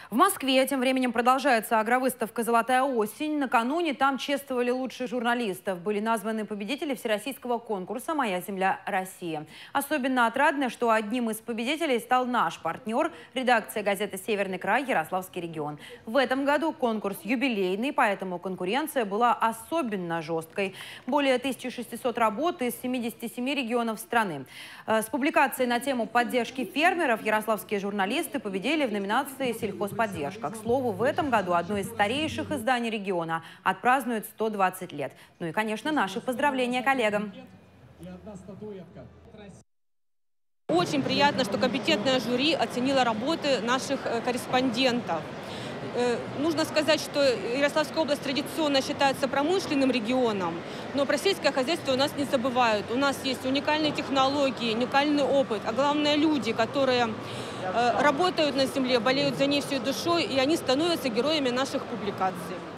В Москве тем временем продолжается агровыставка «Золотая осень». Накануне там чествовали лучших журналистов. Были названы победители всероссийского конкурса «Моя земля. Россия». Особенно отрадно, что одним из победителей стал наш партнер – редакция газеты «Северный край. Ярославский регион». В этом году конкурс юбилейный, поэтому конкуренция была особенно жесткой. Более 1600 работ из 77 регионов страны. С публикацией на тему поддержки фермеров ярославские журналисты победили в номинации «Сельхозподдержка». К слову, в этом году одно из старейших изданий региона отпразднует 120 лет. Ну и, конечно, наши поздравления коллегам. Очень приятно, что компетентное жюри оценило работы наших корреспондентов. Нужно сказать, что Ярославская область традиционно считается промышленным регионом, но про сельское хозяйство у нас не забывают. У нас есть уникальные технологии, уникальный опыт, а главное люди, которые работают на земле, болеют за ней всей душой, и они становятся героями наших публикаций.